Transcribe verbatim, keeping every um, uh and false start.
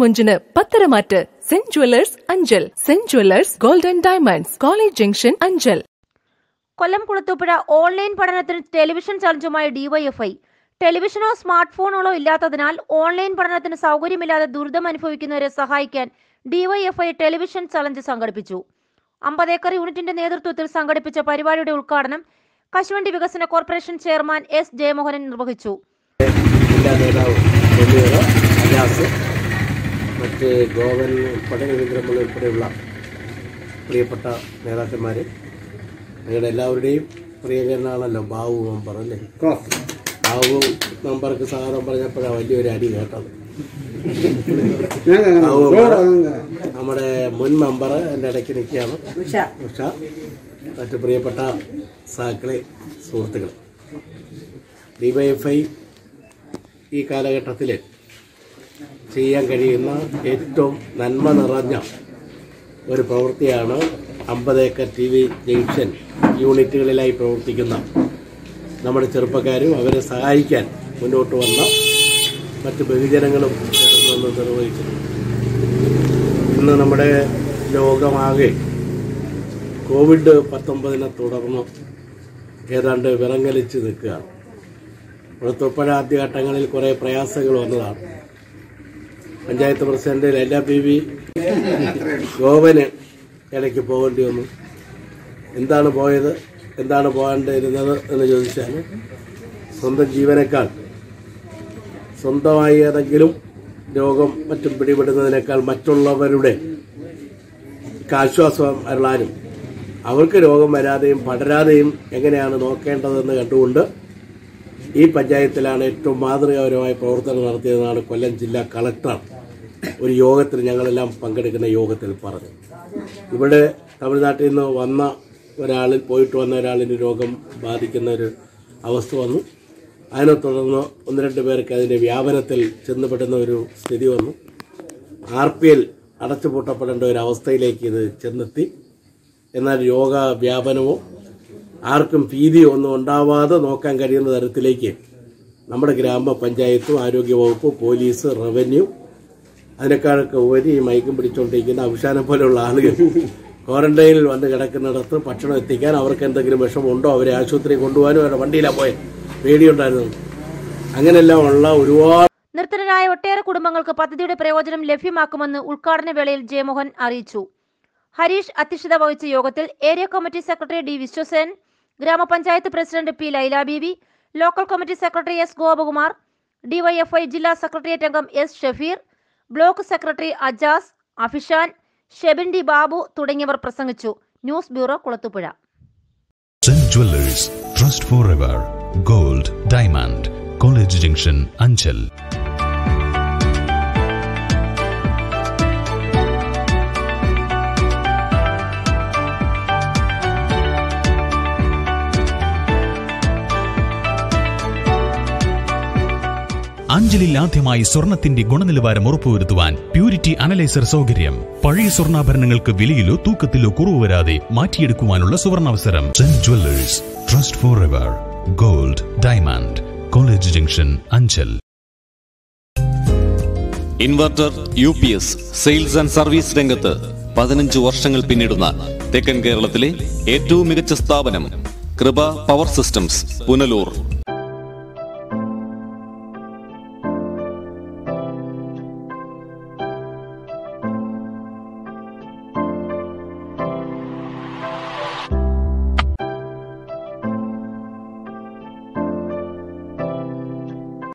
ഇരുപത്തിയഞ്ചിന് പത്തരമാറ്റ് saint jewellers Anchal. Saint jewellers gold and diamonds, college junction, Anchal. Kollam Kulathupuzha online പഠനത്തിന് television ചലഞ്ചുമായി ഡിവൈഎഫ്ഐ. ടെലിവിഷനോ സ്മാർട്ട് ഫോണുകളോ ഇല്ലാത്തതിനാൽ ഓൺലൈൻ പഠനത്തിന് സൗകര്യമില്ലാതെ ദുരിതം അനുഭവിക്കുന്നവരെ സഹായിക്കാൻ ഡിവൈഎഫ്ഐ ടെലിവിഷൻ ചലഞ്ച് സംഘടിപ്പിച്ചു. അമ്പത് ഏക്കർ യൂണിറ്റിന്റെ നേതൃത്വത്തിൽ സംഘടിപ്പിച്ച പരിപാടിയുടെ ഉദ്ഘാടനം കശുവണ്ടി വികസന കോർപ്പറേഷൻ ചെയർമാൻ എസ് ജയമോഹനൻ നിർവഹിച്ചു. മറ്റ് ഗോവൻ ഉൾപ്പെടെ രവീന്ദ്രമണി ഉൾപ്പെടെയുള്ള പ്രിയപ്പെട്ട നേതാക്കന്മാർ, നിങ്ങളുടെ എല്ലാവരുടെയും പ്രിയങ്കരനാണല്ലോ ബാബു മെമ്പർ അല്ലേ? ബാബു മെമ്പർക്ക് സാധനം പറഞ്ഞപ്പോഴാണ് വലിയൊരു അടി കേട്ടത്. നമ്മുടെ മുൻ മെമ്പർ എൻ്റെ ഇടയ്ക്ക് നിൽക്കുകയാണ് ഉഷ. മറ്റ് പ്രിയപ്പെട്ട സഹാക്കളെ, സുഹൃത്തുക്കൾ, ഡിവൈഎഫ്ഐ ഈ കാലഘട്ടത്തിൽ ചെയ്യാൻ കഴിയുന്ന ഏറ്റവും നന്മ നിറഞ്ഞ ഒരു പ്രവൃത്തിയാണ് അമ്പത് ഏക്കർ ടി വി ജംഗ്ഷൻ യൂണിറ്റുകളിലായി പ്രവർത്തിക്കുന്ന നമ്മുടെ ചെറുപ്പക്കാരും അവരെ സഹായിക്കാൻ മുന്നോട്ട് വന്ന മറ്റ് ബഹുജനങ്ങളും ചേർന്ന് നിർവഹിക്കുന്നു. ഇന്ന് നമ്മുടെ ലോകമാകെ കോവിഡ് പത്തൊമ്പതിനെ തുടർന്ന് ഏതാണ്ട് വിറങ്ങലിച്ച് നിൽക്കുകയാണ്. കുളത്തൂപ്പുഴ ആദ്യഘട്ടങ്ങളിൽ കുറേ പ്രയാസങ്ങൾ വന്നതാണ്. പഞ്ചായത്ത് പ്രസിഡന്റ് ലൈല ബീവി ഗോവന് ഇടയ്ക്ക് പോകേണ്ടി വന്നു. എന്താണ് പോയത്, എന്താണ് പോകേണ്ടിയിരുന്നത് എന്ന് ചോദിച്ചാൽ, സ്വന്തം ജീവനേക്കാൾ സ്വന്തമായി ഏതെങ്കിലും രോഗം മറ്റും പിടിപെടുന്നതിനേക്കാൾ മറ്റുള്ളവരുടെ ആശ്വാസം അരുളാനും അവർക്ക് രോഗം വരാതെയും പടരാതെയും എങ്ങനെയാണ് നോക്കേണ്ടതെന്ന് കണ്ടുകൊണ്ട് ഈ പഞ്ചായത്തിലാണ് ഏറ്റവും മാതൃകാപരമായ പ്രവർത്തനം നടത്തിയതെന്നാണ് കൊല്ലം ജില്ലാ കളക്ടർ ഒരു യോഗത്തിൽ ഞങ്ങളെല്ലാം പങ്കെടുക്കുന്ന യോഗത്തിൽ പറഞ്ഞു. ഇവിടെ തമിഴ്നാട്ടിൽ നിന്ന് വന്ന ഒരാളിൽ പോയിട്ട് വന്ന ഒരാളിന് രോഗം ബാധിക്കുന്ന ഒരു അവസ്ഥ വന്നു. അതിനെ തുടർന്ന് ഒന്ന് രണ്ട് പേർക്ക് അതിൻ്റെ വ്യാപനത്തിൽ ചെന്നപ്പെടുന്ന ഒരു സ്ഥിതി വന്നു. ആർ പി എൽ അടച്ചുപൂട്ടപ്പെടേണ്ട ഒരു അവസ്ഥയിലേക്ക് ഇത് ചെന്നെത്തി. എന്നാൽ രോഗ വ്യാപനമോ ആർക്കും ഭീതിയോ ഒന്നും ഉണ്ടാവാതെ നോക്കാൻ കഴിയുന്ന തരത്തിലേക്ക് നമ്മുടെ ഗ്രാമപഞ്ചായത്തും ആരോഗ്യവകുപ്പ്, പോലീസ്, റവന്യൂ, അതിനേക്കാളൊക്കെ ഉപരി ഈ മയക്കം പിടിച്ചുകൊണ്ടിരിക്കുന്ന അവസാനെ പോലെയുള്ള ആളുകൾ ക്വാറന്റൈനിൽ വന്ന് കിടക്കുന്നിടത്ത് ഭക്ഷണം എത്തിക്കാൻ, അവർക്ക് എന്തെങ്കിലും വിഷമമുണ്ടോ അവരെ ആശുപത്രി കൊണ്ടുപോകാനും അവരുടെ വണ്ടിയിലാണ് പോയത്, പേടിയുണ്ടായിരുന്നു. അങ്ങനെയെല്ലാം ഉള്ള ഒരുപാട് നിർത്തനരായ ഒട്ടേറെ കുടുംബങ്ങൾക്ക് പദ്ധതിയുടെ പ്രയോജനം ലഭ്യമാക്കുമെന്ന് ഉദ്ഘാടന വേളയിൽ ജയമോഹൻ അറിയിച്ചു. ഹരീഷ് അധ്യക്ഷത വഹിച്ച യോഗത്തിൽ area committee secretary D Viswasen, ഗ്രാമപഞ്ചായത്ത് president P Laila Beevi, local committee secretary S Gopakumar, DYFI ജില്ലാ സെക്രട്ടേറിയറ്റ് അംഗം S Shafeer, block secretary Ajas, Afishan, Shebin D Babu തുടങ്ങിയവർ പ്രസംഗിച്ചു. News bureau, Kulathupuzha. Saint jewellers, trust forever, gold, diamond, college junction, Anchal. അഞ്ചലിൽ ആദ്യമായി സ്വർണത്തിന്റെ ഗുണനിലവാരം ഉറപ്പുവരുത്തുവാൻ പ്യൂരിറ്റി അനലൈസർ സൗകര്യം. പഴയ സ്വർണ്ണാഭരണങ്ങൾക്ക് വിലയിലോ തൂക്കത്തിലോ കുറവ് വരാതെ മാറ്റിയെടുക്കുവാനുള്ള സുവർണാവസരം. Saint jewellers, trust forever, gold, diamond, college junction, Anchal. Inverter U P S sales and service രംഗത്ത് പതിനഞ്ച് വർഷങ്ങൾ പിന്നിടുന്ന തെക്കൻ കേരളത്തിലെ ഏറ്റവും മികച്ച സ്ഥാപനം കൃപ പവർ സിസ്റ്റംസ്, പുനലൂർ.